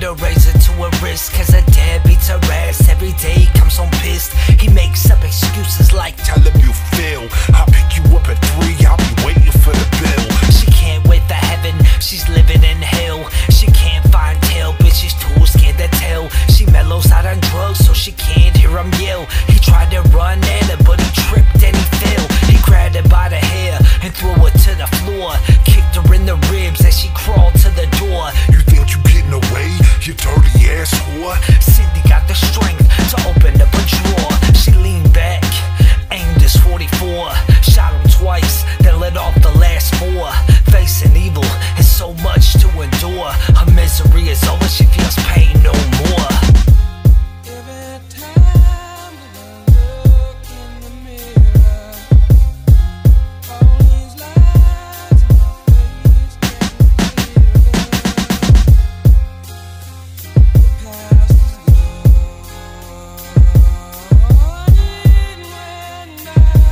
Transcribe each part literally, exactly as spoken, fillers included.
a razor to her wrist, cause her dad beats her ass every day. He comes home pissed, he makes up excuses like, tell him you feel, I'll pick you up at three, I'll be waiting for the bill. She can't wait for heaven, she's living in hell. She can't find tail, but she's too scared to tell. She mellows out on drugs so she can't hear him yell. He tried to run at her, but he tripped and he fell. He grabbed her by the hair and threw her to the floor, kicked her in the ribs as she crawled to the door. You think you getting away, you dirty ass whore? Cindy got the strength to open up a drawer. She leaned back, aimed his forty-four, shot him twice, then let off the last four. Facing evil and so much to endure, her misery is over, she feels pain no more. Every time that I look in the mirror, all these lies in my face getting clearer. The past is gone, and when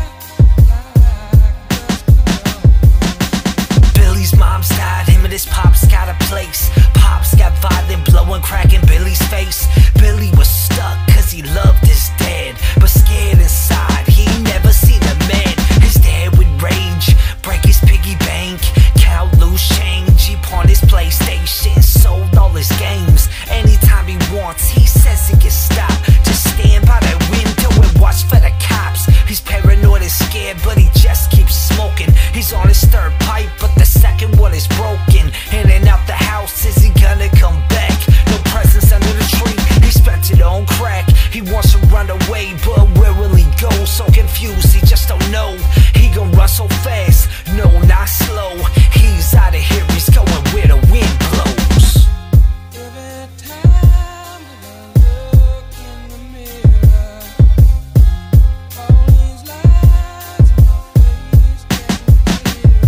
I like Billy's mom's died, him and his pops got a place. Pops got violent, blowing crack in Billy's face. Billy was stuck cause he loved his dad, but scared inside, he never seen a man. His dad would rage, break his piggy bank, count loose change. He pawned his PlayStation, sold all his games. Anytime he wants, he says he can stop. Just stand by the window and watch for the cops. He's paranoid and scared, but he just keeps smoking. He's on his third pipe, but the second one is broken. In and out the house, is he gonna come back? No presents under the tree, he spent it on crack. He wants to run away, but where will he go? So confused, he just don't know. He gon' run so fast, no, not slow. He's out of here, he's going where the wind blows. every time that I look in the mirror, all these lies in my face getting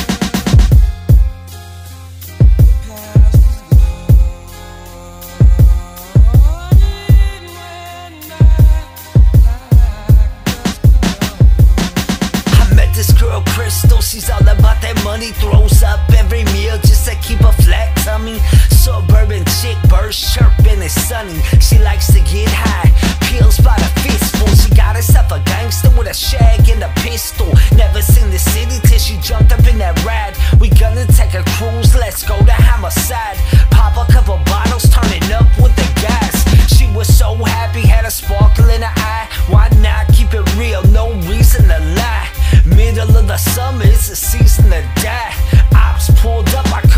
clearer. The past is gone, and when I like I met this girl Crystal, she's all about that money. Throws up every meal just to keep a flat tummy. Suburban chick, birds chirping, it's sunny. She likes to get high, pills by the fistful. She got herself a gangster with a shag and a pistol. Never seen the city till she jumped up in that ride. We gonna take a cruise, let's go to homicide. Pop a couple bottles, turn it up with the guys. She was so happy, had a sparkle in her eye. Why not keep it real, no reason to lie. Middle of the summer, it's a season to die. Ops pulled up, I